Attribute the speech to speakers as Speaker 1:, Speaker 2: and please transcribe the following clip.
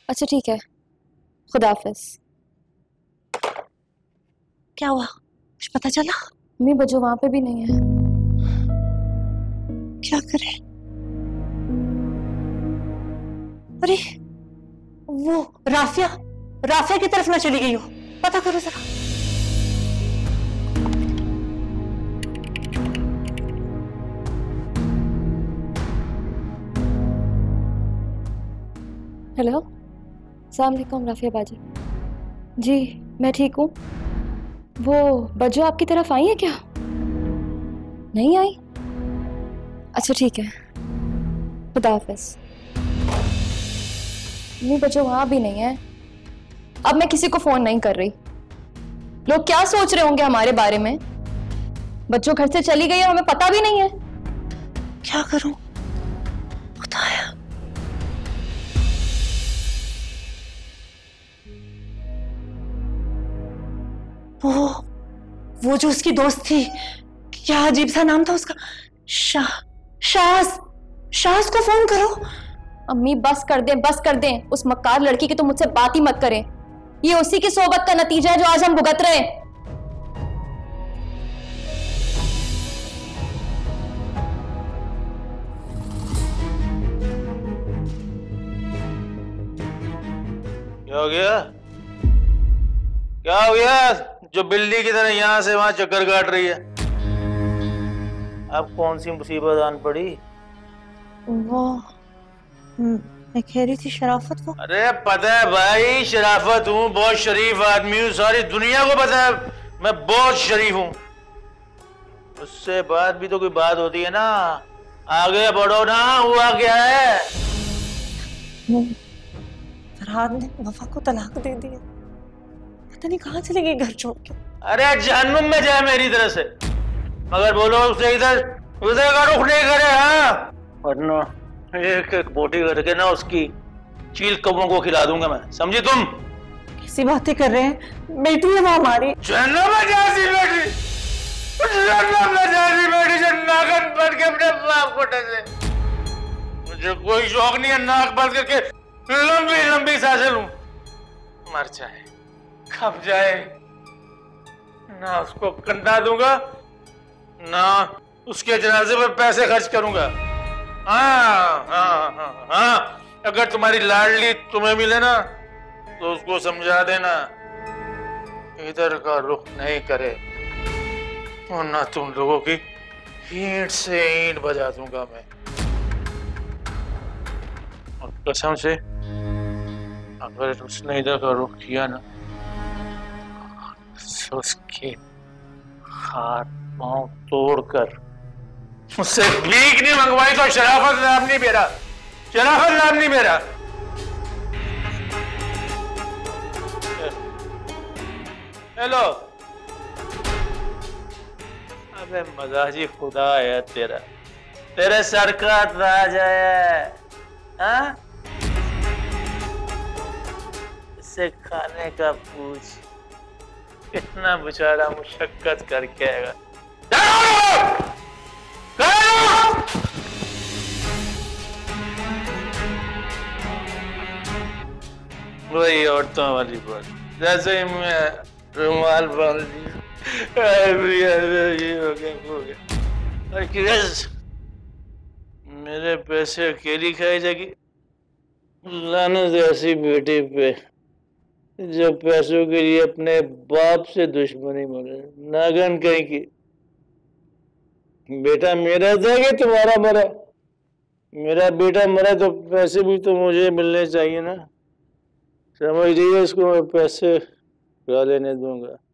Speaker 1: अच्छा ठीक है, खुदा हाफिज।
Speaker 2: क्या हुआ, कुछ पता चला?
Speaker 1: मम्मी बजो वहां पे भी नहीं है।
Speaker 2: क्या करे? अरे वो राफिया, राफिया की तरफ ना चली गई हो, पता करो जरा।
Speaker 1: हेलो, अस्सलाम वालेकुम राफिया बाजी। जी मैं ठीक हूँ। वो बजो आपकी तरफ आई है क्या? नहीं आई? अच्छा ठीक है, खुदा हाफिज। नहीं बजो वहां भी नहीं है। अब मैं किसी को फोन नहीं कर रही। लोग क्या सोच रहे होंगे हमारे बारे में। बच्चों घर से चली गई है, हमें पता भी नहीं है।
Speaker 2: क्या करूं बताया। वो जो उसकी दोस्त थी, क्या अजीब सा नाम था उसका, शाज। शाज को फोन करो।
Speaker 1: अम्मी बस कर दें, बस कर दें। उस मक्कार लड़की की तो मुझसे बात ही मत करें। ये उसी की सोबत का नतीजा है जो आज हम भुगत रहे हैं।
Speaker 3: क्या हो गया? क्या हो गया जो बिल्ली की तरह यहां से वहां चक्कर काट रही है? अब कौन सी मुसीबत आन पड़ी?
Speaker 2: वो मैं कह रही थी शराफत को।
Speaker 3: अरे पता है भाई, शराफत हूँ, बहुत शरीफ आदमी हूँ, सारी दुनिया को पता है मैं बहुत शरीफ हूँ। उससे बाद भी तो कोई बात होती है ना। आगे बढ़ो ना, हुआ क्या है?
Speaker 2: फरहाद ने वफा को तलाक दे दिया, पता नहीं कहाँ चली गई घर छोड़ के।
Speaker 3: अरे जहन्नुम में जाए मेरी तरह से, मगर बोलो उसे इधर उधर का रुख नहीं करे। हाँ, वरना एक एक बोटी करके ना उसकी चील कौवों को खिला दूंगा मैं, समझी तुम?
Speaker 2: कैसी बातें कर रहे हैं, बेटी है वो हमारी।
Speaker 3: जहन्नुम में जाती बेटी, जहन्नुम में जाती बेटी जो नागन बन के अपने बाप को डसे। मुझे कोई शौक नहीं है नाक बंद करके लंबी लंबी सांसें लूं। मर जाए, खप जाए, ना उसको कंधा दूंगा ना उसके जनाजे पर पैसे खर्च करूंगा। हाँ हाँ हाँ हाँ, अगर तुम्हारी लाडली तुम्हें मिले ना तो उसको समझा देना इधर का रुख नहीं करे, वरना तुम लोगों की ईंट से ईंट बजा दूंगा मैं। और कसम से अगर उसने इधर का रुख किया ना तो उसके हाथ पांव तोड़कर उससे भीख नहीं मंगवाई तो शराफत नाम नहीं मेरा, शराफत नाम नहीं मेरा। हेलो, अबे मजाजी खुदा है तेरा, तेरे सर का ताज है। हाँ, इसे खाने का पूछ, कितना बेचारा मुशक्कत करके आएगा। वही औरतों वाली बात, जैसे ही मैं रुमाल बांध लिया ये हो गया वो हो गया। और किरस मेरे पैसे अकेली खाई जाएगी। लानत ऐसी बेटी पे जो पैसों के लिए अपने बाप से दुश्मनी मरे, नागन कहीं की। बेटा मेरा था कि तुम्हारा मरा? मेरा बेटा मरा तो पैसे भी तो मुझे मिलने चाहिए ना, समझ लीजिए। इसको मैं पैसे खा लेने दूंगा।